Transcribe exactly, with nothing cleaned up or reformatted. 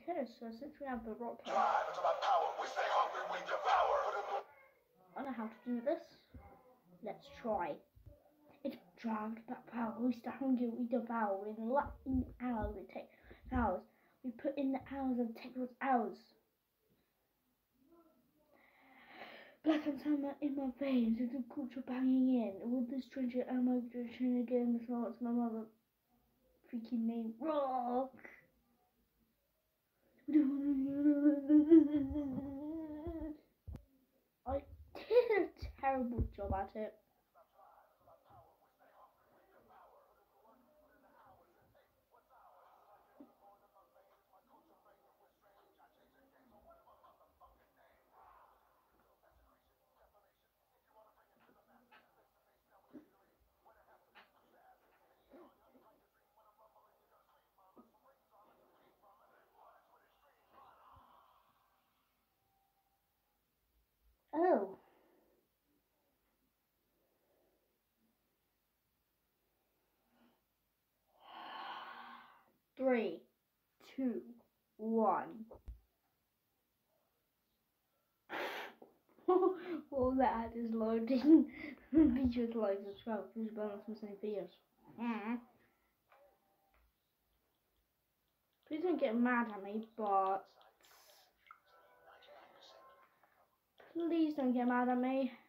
Okay, so since we have the rock here, Drive into my power. We stay hungry, we devour. I know how to do this. Let's try. It's drive to that power. We stay hungry, we devour. In la in hours, we take hours. We put in the hours and take those hours. Black and summer in my veins, it's a culture banging in. With this stranger, am I trying again? It's not my mother freaking name. Rock! I did a terrible job at it. Oh. Three, two, one. Well, that is loading. Be sure to like, subscribe, please bonus miss any videos. Mm. Please don't get mad at me, but please don't get mad at me.